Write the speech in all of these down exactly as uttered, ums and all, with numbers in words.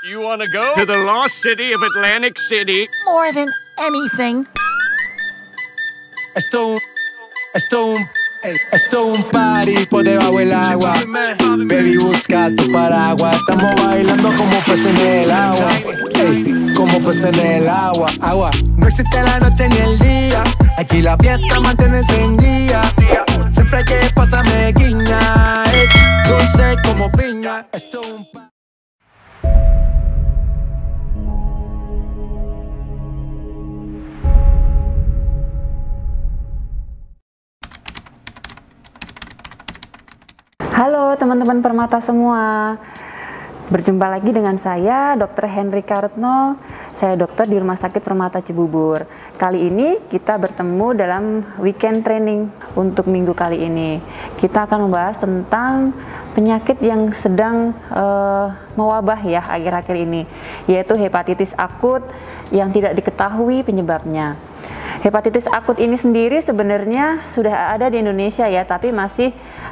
You wanna go? To the lost city of Atlantic City. More than anything. Esto, esto, esto un party por debajo del agua. Baby, busca tu paraguas. Estamos bailando como peces en el agua. Ey, como peces en el agua. Agua. No existe la noche ni el día. Aquí la fiesta mantiene encendida. Siempre hay que pasarme guiña. Ey, dulce como piña. Esto un party. Halo teman-teman Permata semua, berjumpa lagi dengan saya dokter Hendrika Retno. Saya dokter di Rumah Sakit Permata Cibubur. Kali ini kita bertemu dalam weekend training. Untuk minggu kali ini kita akan membahas tentang penyakit yang sedang uh, mewabah ya akhir-akhir ini, yaitu hepatitis akut yang tidak diketahui penyebabnya. Hepatitis akut ini sendiri sebenarnya sudah ada di Indonesia ya, tapi masih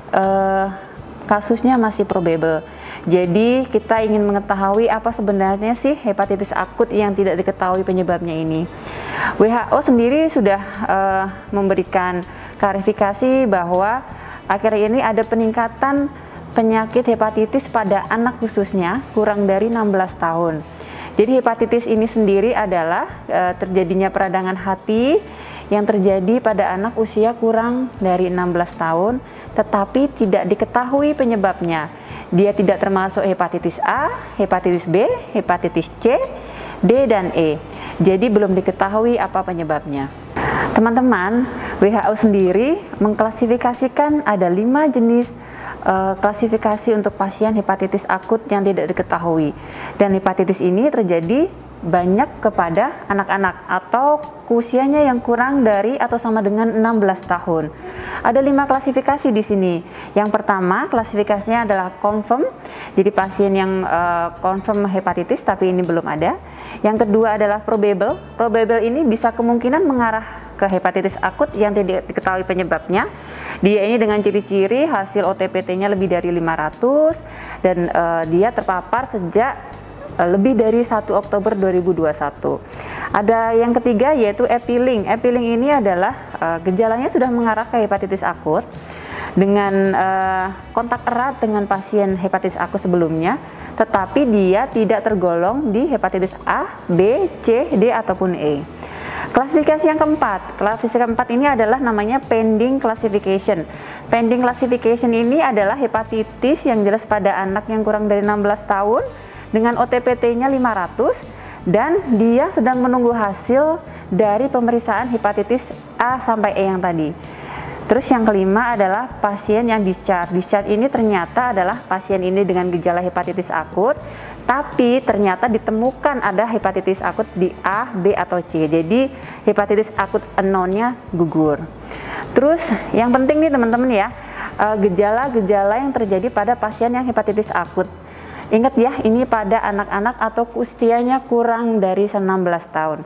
uh, kasusnya masih probable. Jadi kita ingin mengetahui apa sebenarnya sih hepatitis akut yang tidak diketahui penyebabnya ini. W H O sendiri sudah uh, memberikan klarifikasi bahwa akhir ini ada peningkatan penyakit hepatitis pada anak khususnya kurang dari enam belas tahun. Jadi hepatitis ini sendiri adalah uh, terjadinya peradangan hati yang terjadi pada anak usia kurang dari enam belas tahun, tetapi tidak diketahui penyebabnya. Dia tidak termasuk hepatitis A, hepatitis B, hepatitis C, D, dan E. Jadi belum diketahui apa penyebabnya. Teman-teman, W H O sendiri mengklasifikasikan ada lima jenis uh, klasifikasi untuk pasien hepatitis akut yang tidak diketahui. Dan hepatitis ini terjadi banyak kepada anak-anak atau usianya yang kurang dari atau sama dengan enam belas tahun. Ada lima klasifikasi di sini. Yang pertama, klasifikasinya adalah confirm. Jadi pasien yang uh, confirm hepatitis tapi ini belum ada. Yang kedua adalah probable. Probable ini bisa kemungkinan mengarah ke hepatitis akut yang tidak diketahui penyebabnya. Dia ini dengan ciri-ciri hasil O T P T-nya lebih dari lima ratus dan uh, dia terpapar sejak lebih dari satu Oktober dua ribu dua puluh satu. Ada yang ketiga yaitu epiling. Epiling ini adalah uh, gejalanya sudah mengarah ke hepatitis akut dengan uh, kontak erat dengan pasien hepatitis akut sebelumnya, tetapi dia tidak tergolong di hepatitis A, B, C, D ataupun E. Klasifikasi yang keempat, klasifikasi keempat ini adalah namanya pending classification. Pending classification ini adalah hepatitis yang jelas pada anak yang kurang dari enam belas tahun dengan O T P T-nya lima ratus dan dia sedang menunggu hasil dari pemeriksaan hepatitis A sampai E yang tadi. Terus yang kelima adalah pasien yang discharge. Discharge ini ternyata adalah pasien ini dengan gejala hepatitis akut, tapi ternyata ditemukan ada hepatitis akut di A, B, atau C. Jadi hepatitis akut unknown-nya gugur. Terus yang penting nih teman-teman ya, gejala-gejala yang terjadi pada pasien yang hepatitis akut. Ingat ya, ini pada anak-anak atau usianya kurang dari enam belas tahun.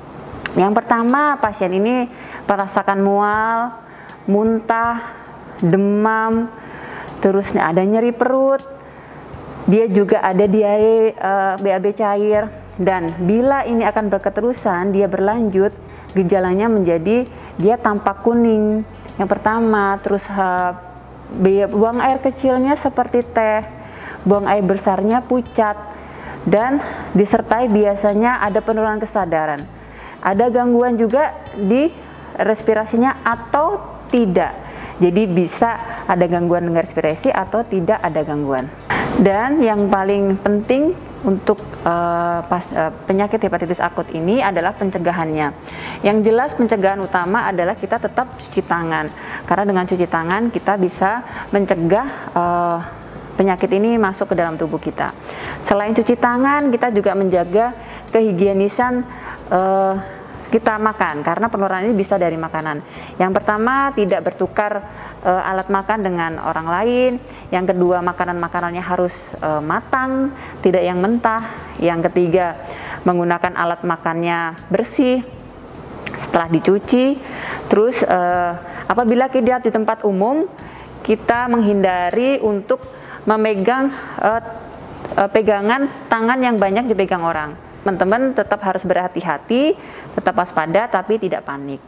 Yang pertama, pasien ini merasakan mual, muntah, demam, terus ada nyeri perut. Dia juga ada diare, uh, B A B cair, dan bila ini akan berketerusan, dia berlanjut, gejalanya menjadi dia tampak kuning. Yang pertama, terus uh, buang air kecilnya seperti teh, buang air besarnya pucat, dan disertai biasanya ada penurunan kesadaran. Ada gangguan juga di respirasinya atau tidak. Jadi bisa ada gangguan dengan respirasi atau tidak ada gangguan. Dan yang paling penting untuk uh, pas, uh, penyakit hepatitis akut ini adalah pencegahannya. Yang jelas pencegahan utama adalah kita tetap cuci tangan. Karena dengan cuci tangan kita bisa mencegah uh, penyakit ini masuk ke dalam tubuh kita. Selain cuci tangan, kita juga menjaga kehigienisan uh, kita makan, karena penularan ini bisa dari makanan. Yang pertama, tidak bertukar uh, alat makan dengan orang lain. Yang kedua, makanan-makanannya harus uh, matang, tidak yang mentah. Yang ketiga, menggunakan alat makannya bersih setelah dicuci. Terus uh, apabila kita di tempat umum, kita menghindari untuk memegang uh, uh, pegangan tangan yang banyak dipegang orang. Teman-teman tetap harus berhati-hati, tetap waspada, tapi tidak panik.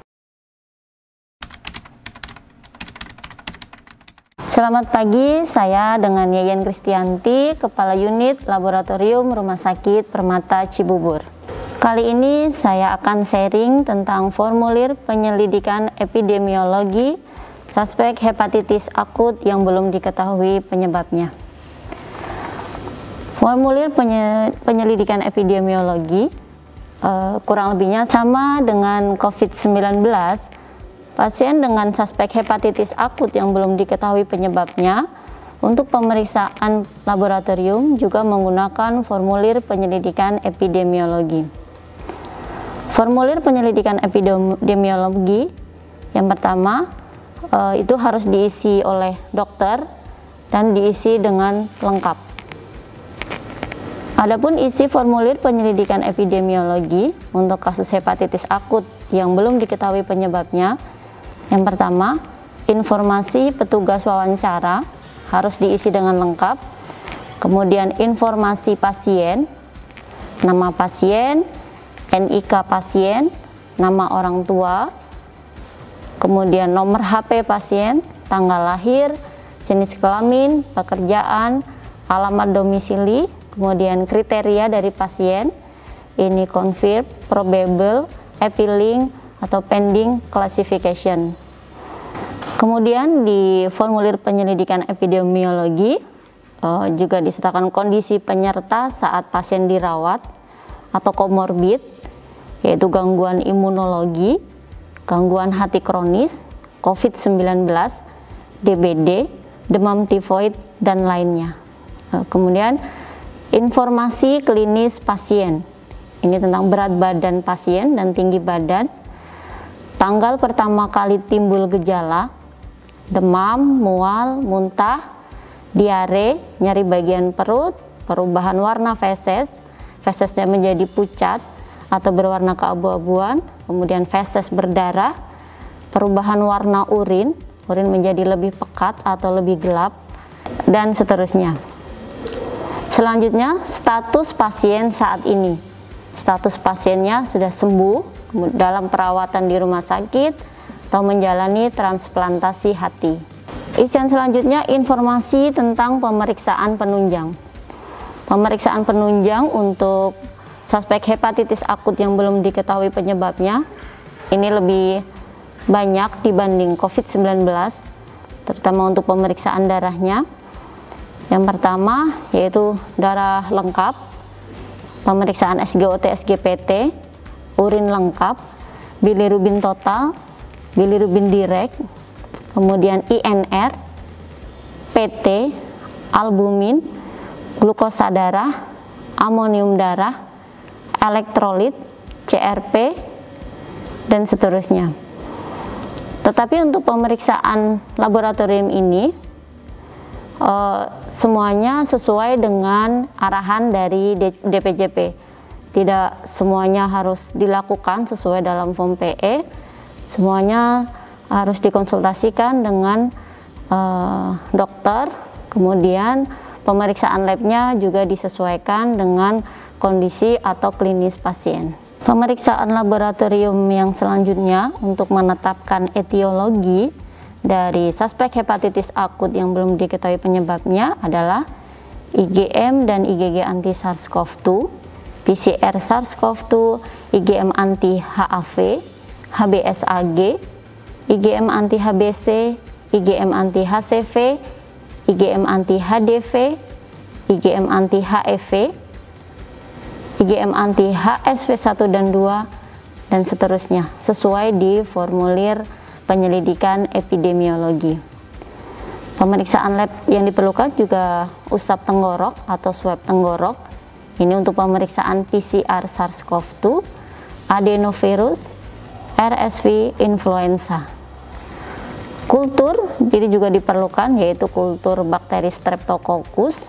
Selamat pagi, saya dengan Yayan Kristianti, Kepala Unit Laboratorium Rumah Sakit Permata Cibubur. Kali ini saya akan sharing tentang formulir penyelidikan epidemiologi suspek hepatitis akut yang belum diketahui penyebabnya. Formulir penyelidikan epidemiologi uh, kurang lebihnya sama dengan COVID sembilan belas. Pasien dengan suspek hepatitis akut yang belum diketahui penyebabnya untuk pemeriksaan laboratorium juga menggunakan formulir penyelidikan epidemiologi. Formulir penyelidikan epidemiologi yang pertama uh, itu harus diisi oleh dokter dan diisi dengan lengkap. Adapun isi formulir penyelidikan epidemiologi untuk kasus hepatitis akut yang belum diketahui penyebabnya, yang pertama, informasi petugas wawancara harus diisi dengan lengkap. Kemudian informasi pasien, nama pasien, N I K pasien, nama orang tua, kemudian nomor H P pasien, tanggal lahir, jenis kelamin, pekerjaan, alamat domisili, kemudian kriteria dari pasien, ini confirm, probable, appealing, atau pending classification. Kemudian di formulir penyelidikan epidemiologi uh, juga disertakan kondisi penyerta saat pasien dirawat atau komorbid, yaitu gangguan imunologi, gangguan hati kronis, COVID sembilan belas, D B D, demam tifoid, dan lainnya. Uh, kemudian informasi klinis pasien, ini tentang berat badan pasien dan tinggi badan, tanggal pertama kali timbul gejala, demam, mual, muntah, diare, nyeri bagian perut, perubahan warna feses, fesesnya menjadi pucat atau berwarna keabu-abuan, kemudian feses berdarah, perubahan warna urin, urin menjadi lebih pekat atau lebih gelap, dan seterusnya. Selanjutnya, status pasien saat ini. Status pasiennya sudah sembuh dalam perawatan di rumah sakit atau menjalani transplantasi hati. Isian selanjutnya informasi tentang pemeriksaan penunjang. Pemeriksaan penunjang untuk suspek hepatitis akut yang belum diketahui penyebabnya ini lebih banyak dibanding COVID sembilan belas, terutama untuk pemeriksaan darahnya. Yang pertama yaitu darah lengkap, pemeriksaan S G O T, S G P T, urin lengkap, bilirubin total, bilirubin direct, kemudian I N R, P T, albumin, glukosa darah, amonium darah, elektrolit, C R P, dan seterusnya. Tetapi untuk pemeriksaan laboratorium ini Uh, semuanya sesuai dengan arahan dari D P J P. Tidak semuanya harus dilakukan sesuai dalam form P E. Semuanya harus dikonsultasikan dengan uh, dokter. Kemudian pemeriksaan labnya juga disesuaikan dengan kondisi atau klinis pasien. Pemeriksaan laboratorium yang selanjutnya untuk menetapkan etiologi dari suspek hepatitis akut yang belum diketahui penyebabnya adalah I G M dan I G G anti SARS CoV dua, P C R SARS CoV dua, I G M anti H A V, H B S A G, I G M anti H B C, I G M anti H C V, I G M anti H D V, I G M anti H E V, I G M anti H S V satu dan dua, dan seterusnya sesuai di formulir penyelidikan epidemiologi. Pemeriksaan lab yang diperlukan juga usap tenggorok atau swab tenggorok. Ini untuk pemeriksaan P C R SARS CoV dua, adenovirus, R S V influenza. Kultur ini juga diperlukan, yaitu kultur bakteri Streptococcus.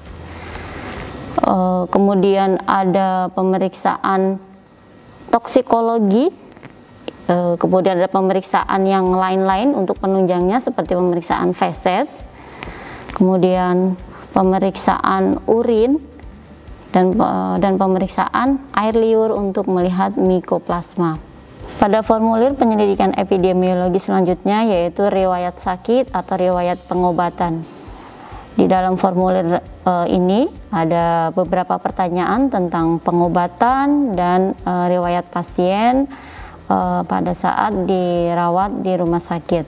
Kemudian ada pemeriksaan toksikologi. Kemudian ada pemeriksaan yang lain-lain untuk penunjangnya seperti pemeriksaan feses, kemudian pemeriksaan urin, dan, dan pemeriksaan air liur untuk melihat mikoplasma. Pada formulir penyelidikan epidemiologi selanjutnya yaitu riwayat sakit atau riwayat pengobatan. Di dalam formulir e, ini ada beberapa pertanyaan tentang pengobatan dan e, riwayat pasien e, pada saat dirawat di rumah sakit.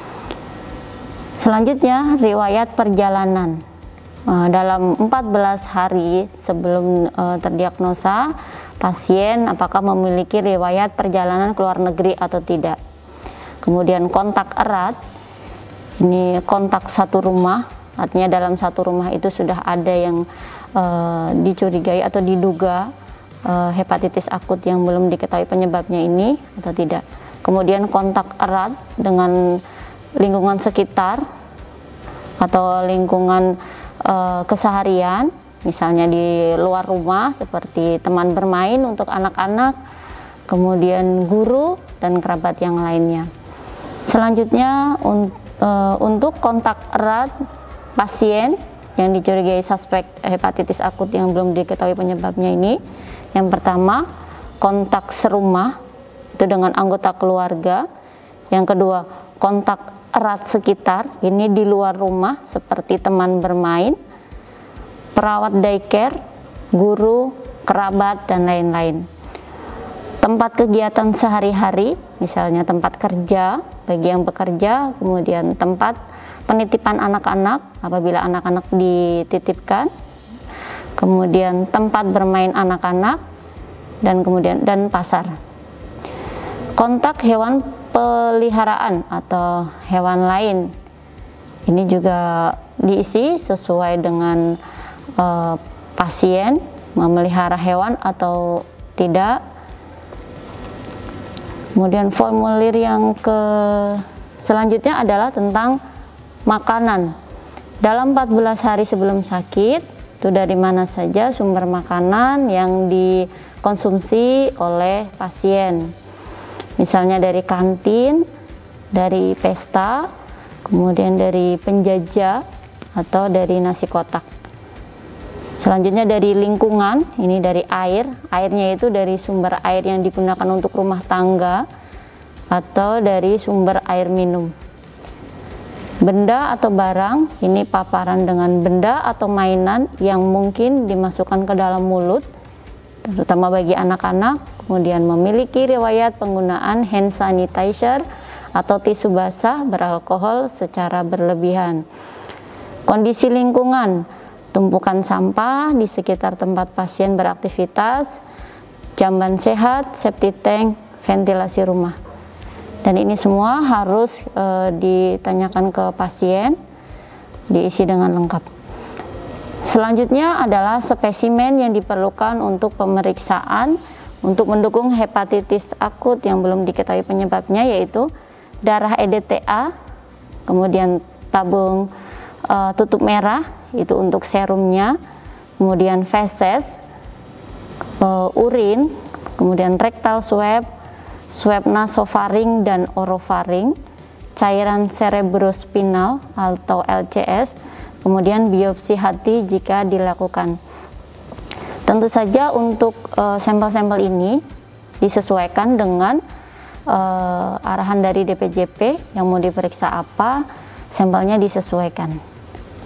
Selanjutnya riwayat perjalanan. E, dalam empat belas hari sebelum e, terdiagnosa, pasien apakah memiliki riwayat perjalanan ke luar negeri atau tidak. Kemudian kontak erat, ini kontak satu rumah, artinya dalam satu rumah itu sudah ada yang uh, dicurigai atau diduga uh, hepatitis akut yang belum diketahui penyebabnya ini atau tidak. Kemudian kontak erat dengan lingkungan sekitar atau lingkungan uh, keseharian, misalnya di luar rumah seperti teman bermain untuk anak-anak, kemudian guru dan kerabat yang lainnya. Selanjutnya un, e, untuk kontak erat pasien yang dicurigai suspek hepatitis akut yang belum diketahui penyebabnya ini, yang pertama kontak serumah itu dengan anggota keluarga, yang kedua kontak erat sekitar, ini di luar rumah seperti teman bermain, perawat daycare, guru, kerabat, dan lain-lain. Tempat kegiatan sehari-hari, misalnya tempat kerja bagi yang bekerja, kemudian tempat penitipan anak-anak apabila anak-anak dititipkan, kemudian tempat bermain anak-anak, dan kemudian dan pasar. Kontak hewan peliharaan atau hewan lain, ini juga diisi sesuai dengan Uh, pasien memelihara hewan atau tidak. Kemudian formulir yang ke selanjutnya adalah tentang makanan. Dalam empat belas hari sebelum sakit, itu dari mana saja sumber makanan yang dikonsumsi oleh pasien. Misalnya dari kantin, dari pesta, kemudian dari penjajah atau dari nasi kotak. Selanjutnya dari lingkungan, ini dari air, airnya itu dari sumber air yang digunakan untuk rumah tangga atau dari sumber air minum. Benda atau barang, ini paparan dengan benda atau mainan yang mungkin dimasukkan ke dalam mulut, terutama bagi anak-anak, kemudian memiliki riwayat penggunaan hand sanitizer atau tisu basah beralkohol secara berlebihan. Kondisi lingkungan, tumpukan sampah di sekitar tempat pasien beraktivitas, jamban sehat, septic tank, ventilasi rumah. Dan ini semua harus e, ditanyakan ke pasien, diisi dengan lengkap. Selanjutnya adalah spesimen yang diperlukan untuk pemeriksaan untuk mendukung hepatitis akut yang belum diketahui penyebabnya, yaitu darah E D T A, kemudian tabung e, tutup merah, itu untuk serumnya, kemudian feses, uh, urin, kemudian rectal swab, swab nasofaring dan orofaring, cairan cerebrospinal atau L C S, kemudian biopsi hati jika dilakukan. Tentu saja untuk sampel-sampel uh, ini disesuaikan dengan uh, arahan dari D P J P yang mau diperiksa apa, sampelnya disesuaikan.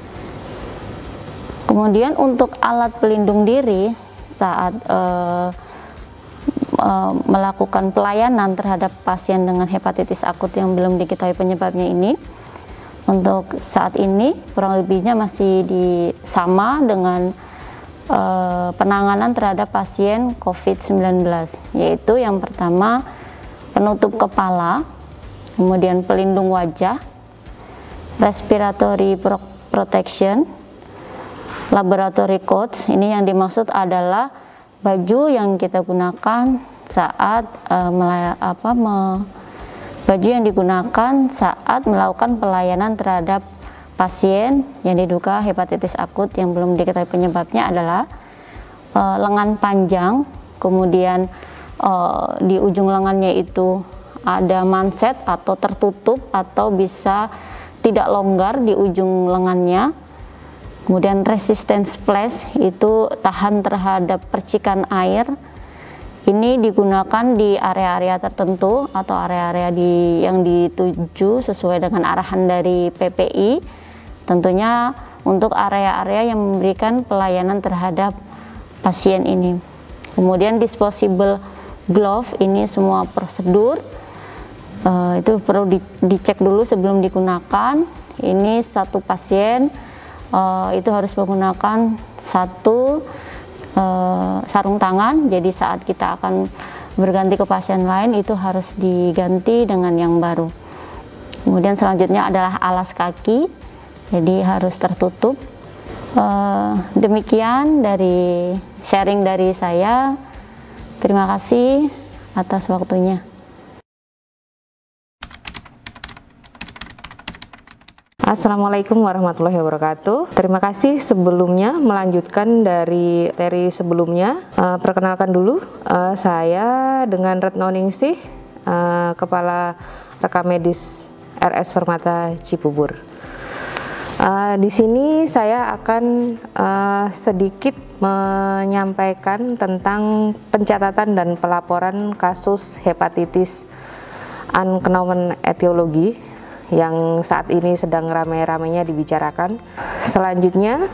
Kemudian untuk alat pelindung diri saat uh, uh, melakukan pelayanan terhadap pasien dengan hepatitis akut yang belum diketahui penyebabnya ini, untuk saat ini kurang lebihnya masih di, sama dengan uh, penanganan terhadap pasien COVID sembilan belas, yaitu yang pertama penutup kepala, kemudian pelindung wajah, respiratory protection, laboratory coats. Ini yang dimaksud adalah baju yang kita gunakan saat uh, melaya, apa, me, baju yang digunakan saat melakukan pelayanan terhadap pasien yang diduga hepatitis akut yang belum diketahui penyebabnya adalah uh, lengan panjang, kemudian uh, di ujung lengannya itu ada manset atau tertutup atau bisa tidak longgar di ujung lengannya. Kemudian resistance splash itu tahan terhadap percikan air. Ini digunakan di area-area tertentu atau area-area di yang dituju sesuai dengan arahan dari P P I. Tentunya untuk area-area yang memberikan pelayanan terhadap pasien ini. Kemudian disposable glove, ini semua prosedur uh, itu perlu di, dicek dulu sebelum digunakan. Ini satu pasien uh, itu harus menggunakan satu uh, sarung tangan, jadi saat kita akan berganti ke pasien lain itu harus diganti dengan yang baru. Kemudian selanjutnya adalah alas kaki, jadi harus tertutup. Uh, demikian dari sharing dari saya. Terima kasih atas waktunya. Assalamualaikum warahmatullahi wabarakatuh. Terima kasih sebelumnya melanjutkan dari materi sebelumnya. Uh, perkenalkan dulu, uh, saya dengan Retno Ningsih, uh, Kepala Rekam Medis R S Permata Cibubur. Uh, di sini saya akan uh, sedikit menyampaikan tentang pencatatan dan pelaporan kasus hepatitis unknown etiologi yang saat ini sedang ramai-ramainya dibicarakan. Selanjutnya,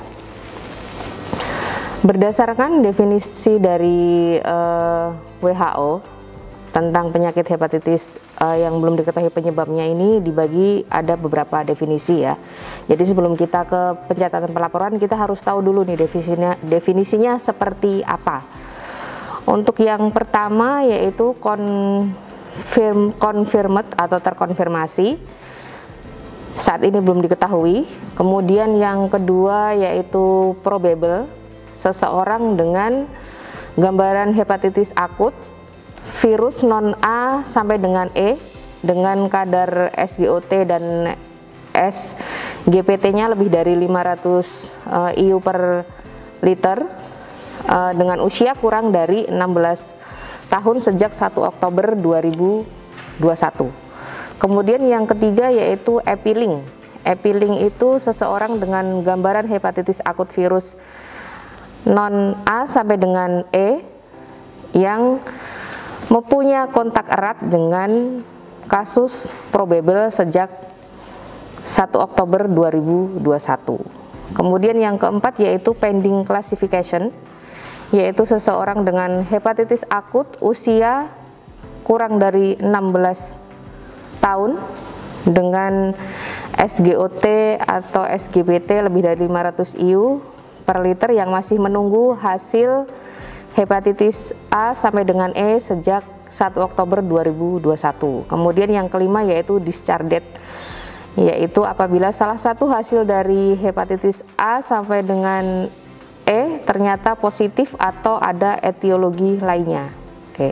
berdasarkan definisi dari uh, W H O tentang penyakit hepatitis uh, yang belum diketahui penyebabnya ini dibagi ada beberapa definisi ya. Jadi sebelum kita ke pencatatan pelaporan, kita harus tahu dulu nih definisinya, definisinya seperti apa. Untuk yang pertama yaitu confirm, confirmed atau terkonfirmasi, saat ini belum diketahui. Kemudian yang kedua yaitu probable, seseorang dengan gambaran hepatitis akut virus non A sampai dengan E dengan kadar S G O T dan S G P T-nya lebih dari lima ratus uh, I U per liter uh, dengan usia kurang dari enam belas tahun sejak satu Oktober dua ribu dua puluh satu. Kemudian yang ketiga yaitu epiling. Epiling itu seseorang dengan gambaran hepatitis akut virus non A sampai dengan E yang mempunyai kontak erat dengan kasus probable sejak satu Oktober dua ribu dua puluh satu. Kemudian yang keempat yaitu pending classification, yaitu seseorang dengan hepatitis akut usia kurang dari enam belas tahun dengan S G O T atau S G B T lebih dari lima ratus I U per liter yang masih menunggu hasil hepatitis A sampai dengan E sejak satu Oktober dua ribu dua puluh satu. Kemudian yang kelima yaitu discharge date, yaitu apabila salah satu hasil dari hepatitis A sampai dengan E ternyata positif atau ada etiologi lainnya. Oke.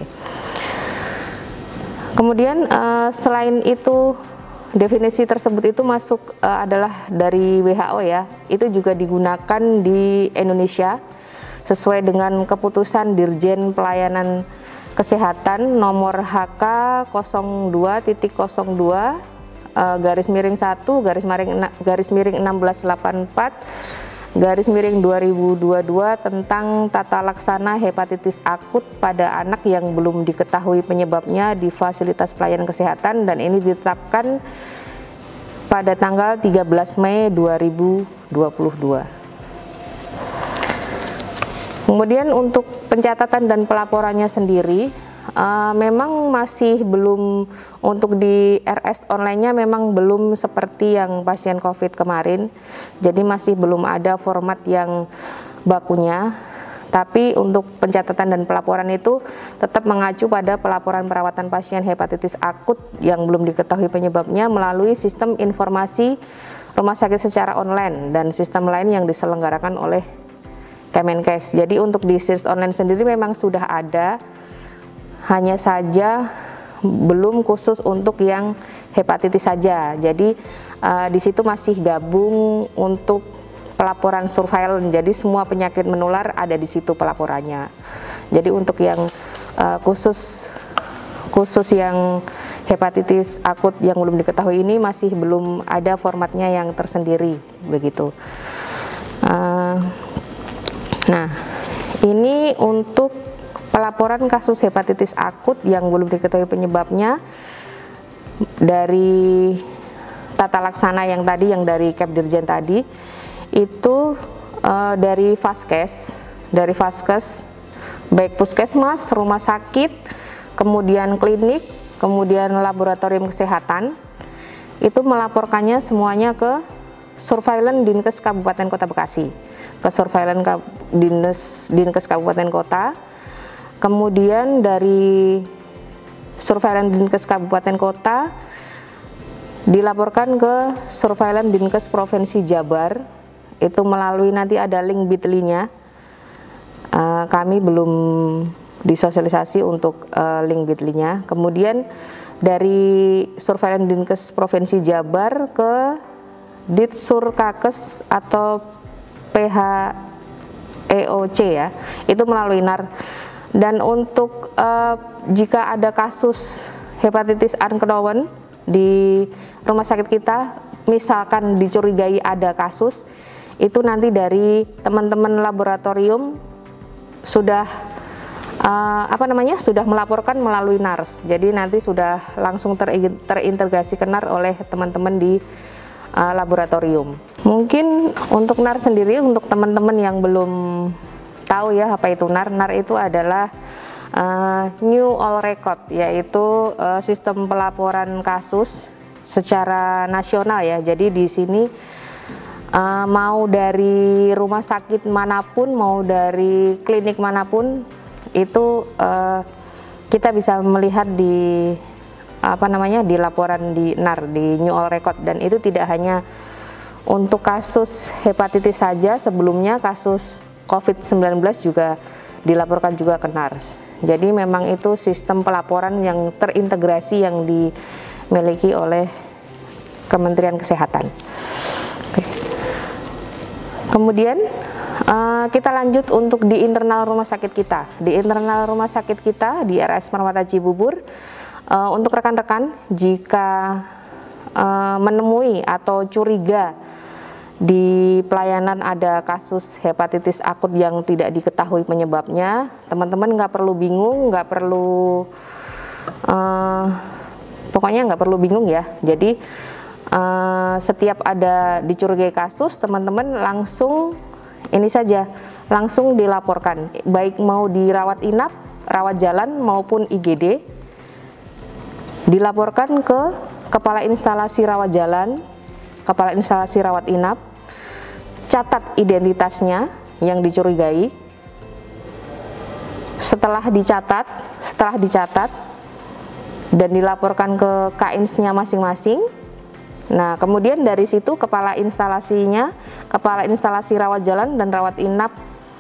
Kemudian uh, selain itu, definisi tersebut itu masuk uh, adalah dari W H O ya, itu juga digunakan di Indonesia sesuai dengan keputusan Dirjen Pelayanan Kesehatan nomor H K nol dua titik nol dua uh, garis miring satu garis miring garis miring enam belas delapan puluh empat garis miring dua ribu dua puluh dua tentang tata laksana hepatitis akut pada anak yang belum diketahui penyebabnya di fasilitas pelayanan kesehatan, dan ini ditetapkan pada tanggal tiga belas Mei dua ribu dua puluh dua. Kemudian untuk pencatatan dan pelaporannya sendiri, uh, memang masih belum, untuk di R S online-nya memang belum seperti yang pasien COVID kemarin, jadi masih belum ada format yang bakunya. Tapi untuk pencatatan dan pelaporan itu tetap mengacu pada pelaporan perawatan pasien hepatitis akut yang belum diketahui penyebabnya melalui sistem informasi rumah sakit secara online dan sistem lain yang diselenggarakan oleh Kemenkes. Jadi untuk di search online sendiri memang sudah ada, hanya saja belum khusus untuk yang hepatitis saja. Jadi uh, di situ masih gabung untuk pelaporan surveillance. Jadi semua penyakit menular ada di situ pelaporannya. Jadi untuk yang uh, khusus khusus yang hepatitis akut yang belum diketahui ini masih belum ada formatnya yang tersendiri begitu. Uh, nah, ini untuk pelaporan kasus hepatitis akut yang belum diketahui penyebabnya dari tata laksana yang tadi, yang dari Kepdirjen tadi, itu uh, dari Vaskes, dari Vaskes, baik puskesmas, rumah sakit, kemudian klinik, kemudian laboratorium kesehatan, itu melaporkannya semuanya ke Surveillance Dinkes Kabupaten Kota Bekasi, ke Surveillance Dinkes, Dinkes Kabupaten Kota. Kemudian dari Surveillance Dinkes Kabupaten Kota dilaporkan ke Surveillance Dinkes Provinsi Jabar, itu melalui nanti ada link bit dot ly-nya. Uh, kami belum disosialisasi untuk uh, link bit dot ly-nya. Kemudian dari Surveillance Dinkes Provinsi Jabar ke Ditsurkakes atau P H E O C ya, itu melalui N A R. Dan untuk uh, jika ada kasus hepatitis unknown di rumah sakit kita, misalkan dicurigai ada kasus, itu nanti dari teman-teman laboratorium sudah uh, apa namanya sudah melaporkan melalui N A R S. Jadi nanti sudah langsung ter terintegrasi ke N A R oleh teman-teman di uh, laboratorium. Mungkin untuk N A R sendiri, untuk teman-teman yang belum tahu ya apa itu N A R, N A R itu adalah uh, New All Record, yaitu uh, sistem pelaporan kasus secara nasional ya. Jadi di sini uh, mau dari rumah sakit manapun, mau dari klinik manapun, itu uh, kita bisa melihat di apa namanya di laporan di N A R, di New All Record. Dan itu tidak hanya untuk kasus hepatitis saja, sebelumnya kasus COVID sembilan belas juga dilaporkan juga ke N A R S. Jadi memang itu sistem pelaporan yang terintegrasi yang dimiliki oleh Kementerian Kesehatan. Oke. Kemudian uh, kita lanjut untuk di internal rumah sakit kita. Di internal rumah sakit kita di R S Permata Cibubur, uh, untuk rekan-rekan jika uh, menemui atau curiga di pelayanan ada kasus hepatitis akut yang tidak diketahui penyebabnya, teman-teman nggak perlu bingung, nggak perlu uh, pokoknya nggak perlu bingung ya. Jadi uh, setiap ada dicurigai kasus, teman-teman langsung ini saja, langsung dilaporkan, baik mau dirawat inap, rawat jalan maupun I G D, dilaporkan ke kepala instalasi rawat jalan, kepala instalasi rawat inap, catat identitasnya yang dicurigai. Setelah dicatat, setelah dicatat dan dilaporkan ke K I N S-nya masing-masing. Nah, kemudian dari situ kepala instalasinya, kepala instalasi rawat jalan dan rawat inap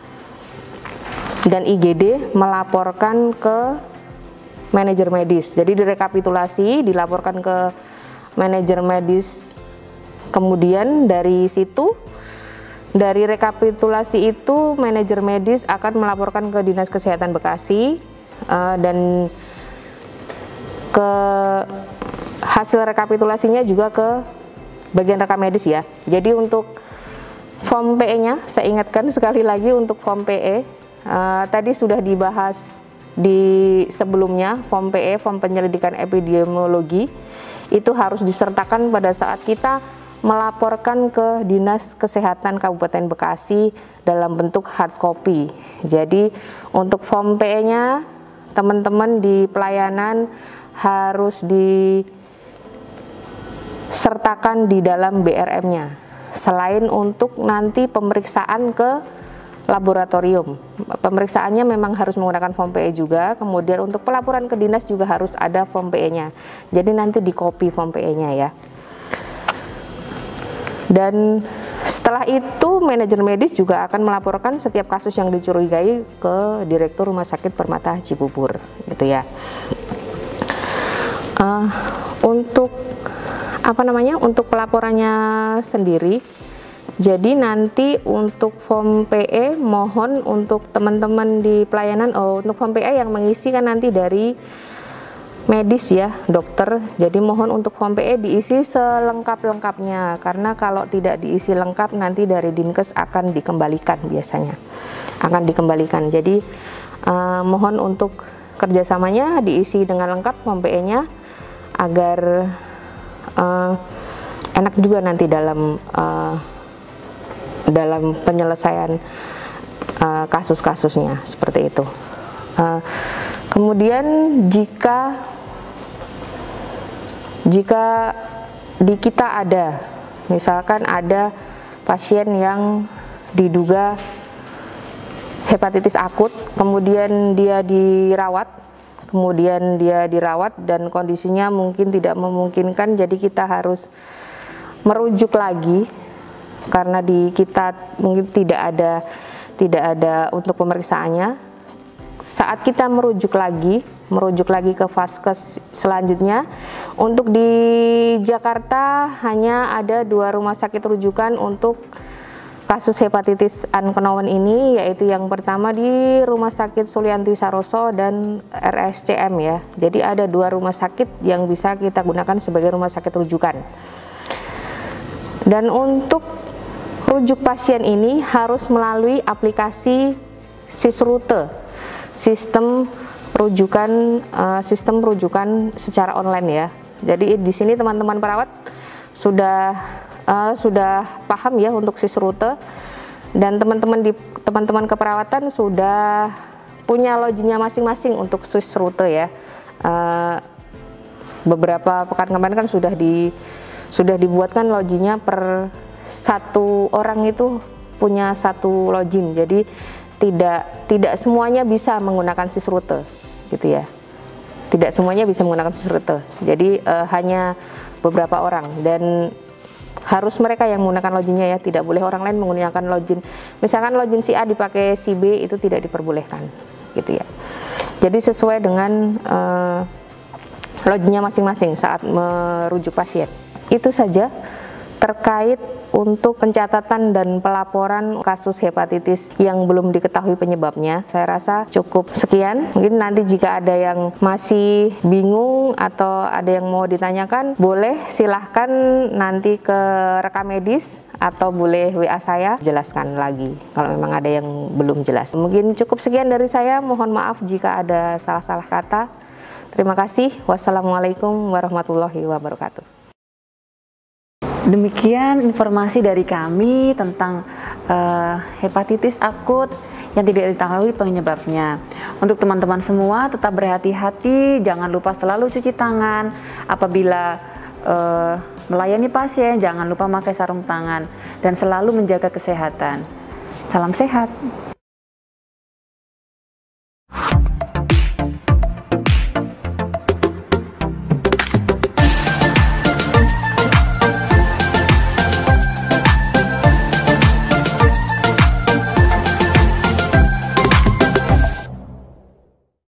dan I G D melaporkan ke manajer medis. Jadi direkapitulasi, dilaporkan ke manajer medis. Kemudian dari situ, dari rekapitulasi itu, manajer medis akan melaporkan ke Dinas Kesehatan Bekasi uh, dan ke hasil rekapitulasinya juga ke bagian rekam medis ya. Jadi untuk form P E-nya, saya ingatkan sekali lagi untuk form P E, uh, tadi sudah dibahas di sebelumnya, form P E, form penyelidikan epidemiologi, itu harus disertakan pada saat kita melaporkan ke Dinas Kesehatan Kabupaten Bekasi dalam bentuk hard copy. Jadi untuk form P E-nya, teman-teman di pelayanan harus disertakan di dalam B R M-nya, selain untuk nanti pemeriksaan ke laboratorium. Pemeriksaannya memang harus menggunakan form P E juga, kemudian untuk pelaporan ke dinas juga harus ada form P E-nya. Jadi nanti di copy form P E-nya ya. Dan setelah itu manajer medis juga akan melaporkan setiap kasus yang dicurigai ke Direktur Rumah Sakit Permata Cibubur, gitu ya. Uh, untuk apa namanya? Untuk pelaporannya sendiri, jadi nanti untuk form P E mohon untuk teman-teman di pelayanan, oh untuk form P E yang mengisi kan nanti dari medis ya dokter, jadi mohon untuk form P E diisi selengkap-lengkapnya, karena kalau tidak diisi lengkap nanti dari Dinkes akan dikembalikan, biasanya akan dikembalikan. Jadi uh, mohon untuk kerjasamanya diisi dengan lengkap form P E-nya agar uh, enak juga nanti dalam uh, dalam penyelesaian uh, kasus-kasusnya, seperti itu. Uh, kemudian jika jika di kita ada, misalkan ada pasien yang diduga hepatitis akut, kemudian dia dirawat, kemudian dia dirawat dan kondisinya mungkin tidak memungkinkan, jadi kita harus merujuk lagi karena di kita mungkin tidak ada tidak ada untuk pemeriksaannya. Saat kita merujuk lagi, merujuk lagi ke vaskes selanjutnya, untuk di Jakarta hanya ada dua rumah sakit rujukan untuk kasus hepatitis unknown ini, yaitu yang pertama di Rumah Sakit Sulianti Saroso dan R S C M ya. Jadi ada dua rumah sakit yang bisa kita gunakan sebagai rumah sakit rujukan. Dan untuk rujuk pasien ini harus melalui aplikasi Sisrute, sistem rujukan uh, sistem rujukan secara online ya. Jadi di sini teman-teman perawat sudah uh, sudah paham ya untuk Sisrute, dan teman-teman di teman-teman keperawatan sudah punya loginnya masing-masing untuk Sisrute ya. Uh, beberapa pekan kemarin kan sudah di sudah dibuatkan loginnya per satu orang itu punya satu login. Jadi tidak tidak semuanya bisa menggunakan Sisrute gitu ya, tidak semuanya bisa menggunakan Sisrute, jadi uh, hanya beberapa orang, dan harus mereka yang menggunakan loginnya ya, tidak boleh orang lain menggunakan login. Misalkan login si A dipakai si B, itu tidak diperbolehkan gitu ya. Jadi sesuai dengan uh, loginnya masing-masing saat merujuk pasien. Itu saja terkait untuk pencatatan dan pelaporan kasus hepatitis yang belum diketahui penyebabnya. Saya rasa cukup sekian. Mungkin nanti jika ada yang masih bingung atau ada yang mau ditanyakan, boleh silahkan nanti ke rekam medis atau boleh W A saya, jelaskan lagi kalau memang ada yang belum jelas. Mungkin cukup sekian dari saya, mohon maaf jika ada salah-salah kata. Terima kasih. Wassalamualaikum warahmatullahi wabarakatuh. Demikian informasi dari kami tentang uh, hepatitis akut yang tidak diketahui penyebabnya. Untuk teman-teman semua tetap berhati-hati, jangan lupa selalu cuci tangan. Apabila uh, melayani pasien, jangan lupa pakai sarung tangan dan selalu menjaga kesehatan. Salam sehat.